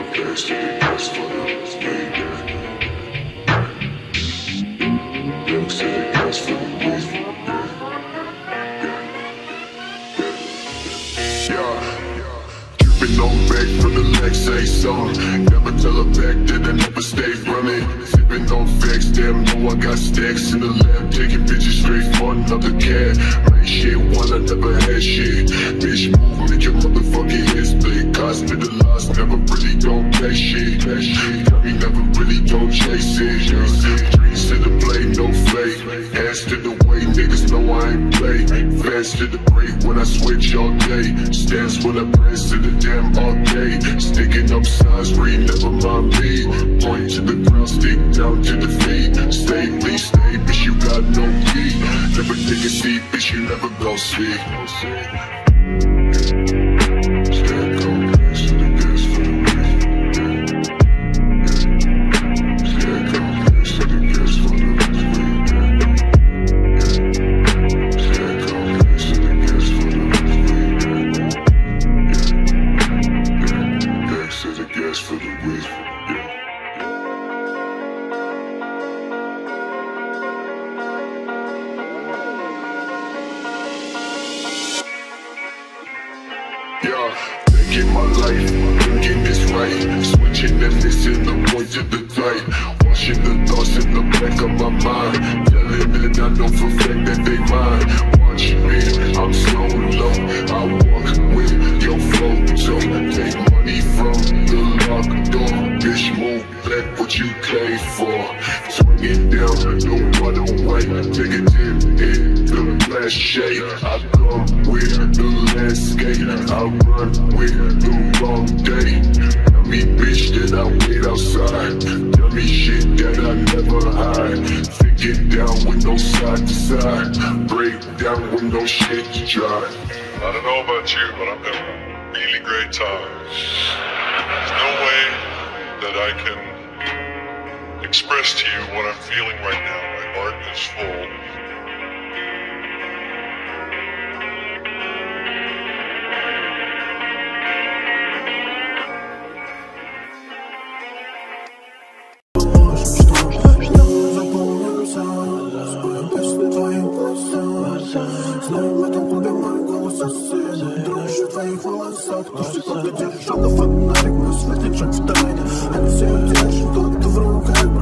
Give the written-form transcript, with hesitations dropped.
Dripping on back from the Lexus song. Never tell her back that I never stay running. Sipping on facts, damn, know I got stacks in the lab. Taking bitches straight for another cat. Man, shit, one, I never had shit. Bitch, move, make your motherfucking head split. Hospitalized, never really don't pay shit. Tell me never really don't chase it. Dreams to the blade, no flake. Hands to the way, niggas know I ain't play. Fans to the break when I switch all day. Stands when I press to the damn arcade. Sticking up signs, read, never mind me. Point to the ground, stick down to the feet. Stay, please stay, bitch, you got no key. Never take a seat, bitch, you never gon' see. Yeah, thinking my life, thinking it's right. Switching and missing the point to the tight. Washing the thoughts in the back of my mind. Telling that I know for a fact that they mine. Watch me, I'm so low. I walk with your photo. Take money from the locked door. Bitch, move back what you came for. Swing it down, no other way. Take a dip in the flash shade. I come with the landscape. I run with the wrong day. Tell me bitch that I wait outside. Tell me shit that I never hide. Thinking down with no side to side. Break down with no shit to try. I don't know about you, but I'm having a really great time. There's no way that I can express to you what I'm feeling right now. My heart is full. Знаю, в этом клубе мой голос осыпан. Дрожь в твоих волосах. Ты что-то держал на фонарик, мой светлячок в тайне. Они все держат, кто-то в руках.